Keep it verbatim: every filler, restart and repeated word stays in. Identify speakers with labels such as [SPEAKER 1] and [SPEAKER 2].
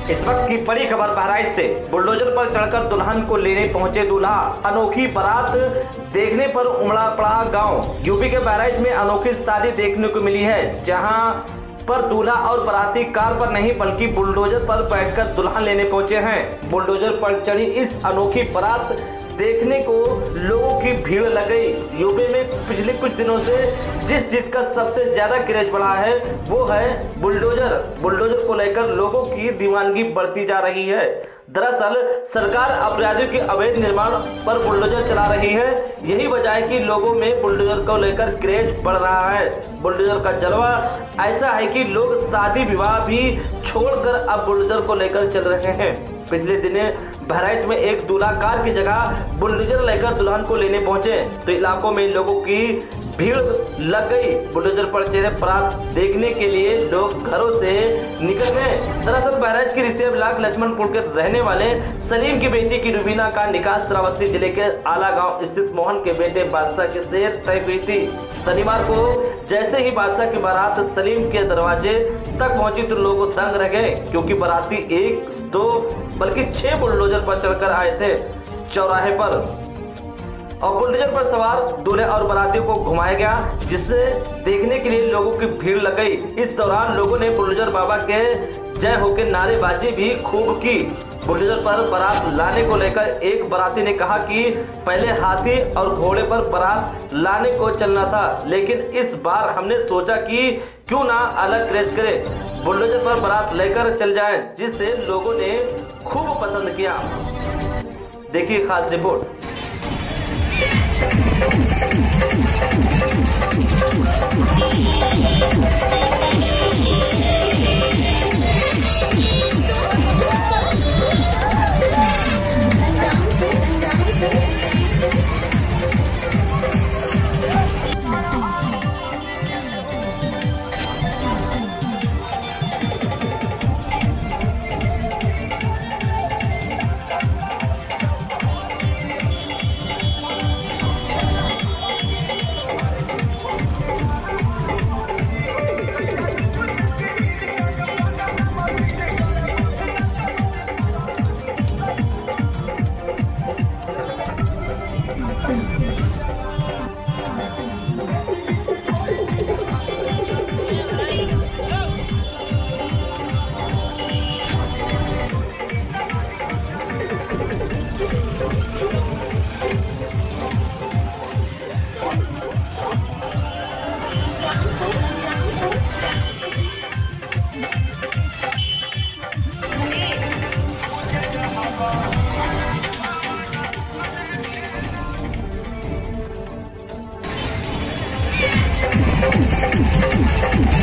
[SPEAKER 1] इस वक्त की बड़ी खबर बहराइच से। बुलडोजर पर चढ़कर दुल्हन को लेने पहुंचे दूल्हा, अनोखी बारात देखने पर उमड़ा पड़ा गांव। यूपी के बहराइच में अनोखी शादी देखने को मिली है, जहां पर दूल्हा और बाराती कार पर नहीं बल्कि बुलडोजर पर बैठकर दुल्हन लेने पहुंचे हैं। बुलडोजर पर चढ़ी इस अनोखी बारात देखने को लोगों की भीड़ लग गई। यूपी में पिछले कुछ दिनों से जिस चीज का सबसे ज्यादा क्रेज बढ़ा है वो है बुलडोजर। बुलडोजर को लेकर लोगों की दीवानगी बढ़ती जा रही है। दरअसल सरकार अपराधियों के अवैध निर्माण पर बुलडोजर चला रही है। यही वजह है कि लोगों में बुलडोजर को लेकर क्रेज बढ़ रहा है। बुलडोजर का जलवा ऐसा है कि लोग शादी विवाह भी छोड़कर अब बुलडोजर को लेकर चल रहे हैं। पिछले दिनों बहराइच में एक दूल्हा कार की जगह बुलडोजर लेकर दुल्हन को लेने पहुंचे तो इलाकों में लोगों की भीड़ लग गई। बुलडोजर पर चढ़े बारात देखने के लिए लोग घरों से निकल गए। दरअसल बहराइच के रिसेव ब्लॉक लक्ष्मणपुर के रहने वाले सलीम की बेटी की रुबीना का निकाह श्रावस्ती जिले के आला गांव स्थित मोहन के बेटे बादशाह के से तय हुई थी। शनिवार को जैसे ही बादशाह की बारात सलीम के दरवाजे तक पहुंची तो लोग दंग रह गए, क्योंकि बाराती एक दो बल्कि छह बुलडोजर पर चढ़कर आए थे चौराहे पर और बुलडोजर पर सवार दूल्हे और बारातियों को घुमाया गया, जिससे देखने के लिए लोगों की भीड़ लग गई। इस दौरान लोगों ने बुलडोजर बाबा के जय हो के नारेबाजी भी खूब की। बुलडोजर पर बारात लाने को लेकर एक बाराती ने कहा कि पहले हाथी और घोड़े पर बारात लाने को चलना था, लेकिन इस बार हमने सोचा कि क्यों ना अलग क्रेज करें, बुलडोजर पर बारात लेकर चल जाएं, जिससे लोगों ने खूब पसंद किया। देखिए खास रिपोर्ट।
[SPEAKER 2] Thank you.